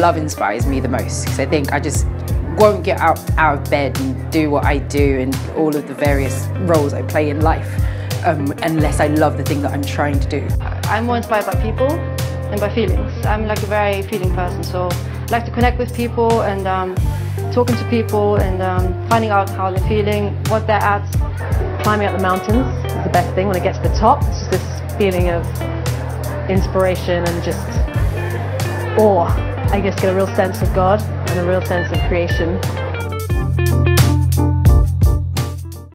love inspires me the most, because I think I just won't get out of bed and do what I do and all of the various roles I play in life unless I love the thing that I'm trying to do. I'm more inspired by people and by feelings. I'm like a very feeling person, so I like to connect with people and talking to people and finding out how they're feeling, what they're at. Climbing up the mountains is the best thing. When I get to the top, it's just this feeling of inspiration and just awe. I just get a real sense of God and a real sense of creation.